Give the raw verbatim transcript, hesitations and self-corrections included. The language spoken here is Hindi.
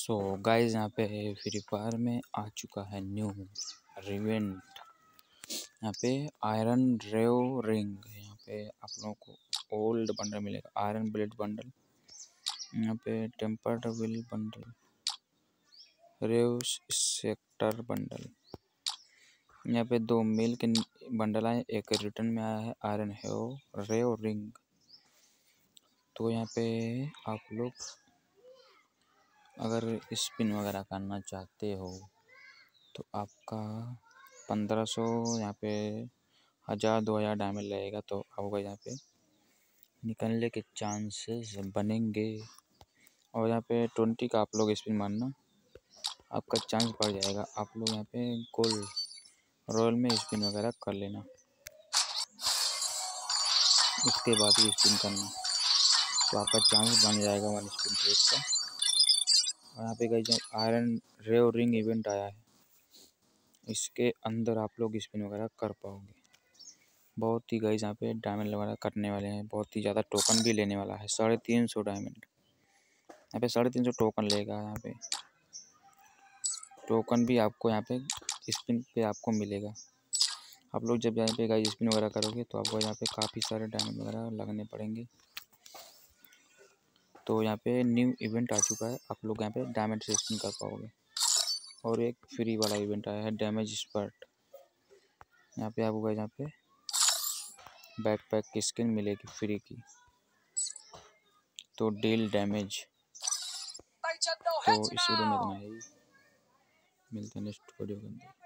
सो गाइस यहाँ पे फ्री फायर में आ चुका है न्यू रिवेंट। यहाँ पे आयरन रेव रिंग, यहाँ पे आप लोगों को ओल्ड बंडल मिलेगा, आयरन ब्लेड बंडल, यहाँ पे tempered will bundle, rave sector bundle. यहाँ पे दो मेल के बंडल आए, एक रिटर्न में आया है आयरन हेव रेव रिंग। तो यहाँ पे आप लोग अगर स्पिन वगैरह करना चाहते हो तो आपका पंद्रह सौ यहाँ पे हज़ार दो हज़ार डायमंड लगेगा, तो आपको यहाँ पे निकलने के चांसेस बनेंगे। और यहाँ पे ट्वेंटी का आप लोग स्पिन मारना, आपका चांस बढ़ जाएगा। आप लोग यहाँ पे गोल्ड रॉयल में स्पिन वगैरह कर लेना, उसके बाद ही स्पिन करना, तो आपका चांस बन जाएगा वन स्पिन ट्रिक का। और यहाँ पे guys iron rave ring event आया है, इसके अंदर आप लोग स्पिन वगैरह कर पाओगे। बहुत ही गाइस यहाँ पे डायमंड वगैरह कटने वाले हैं, बहुत ही ज़्यादा टोकन भी लेने वाला है। साढ़े तीन सौ डायमंड यहाँ पे साढ़े तीन सौ टोकन लेगा। यहाँ पे टोकन भी आपको यहाँ पे स्पिन पे आपको मिलेगा। आप लोग जब यहाँ पे गाइस स्पिन वगैरह करोगे तो आपको यहाँ पे काफ़ी सारे डायमंड वगैरह लगने पड़ेंगे। तो यहाँ पे न्यू इवेंट आ चुका है, आप लोग यहाँ पे डायमंड से स्पिन कर पाओगे। और एक फ्री वाला इवेंट आया है डैमेज स्पर्ट, यहाँ पे आपको यहाँ पे बैकपैक की स्किन मिलेगी फ्री की। तो डील डैमेज। तो इस वीडियो में इतना ही, मिलते हैं नेक्स्ट वीडियो के अंदर।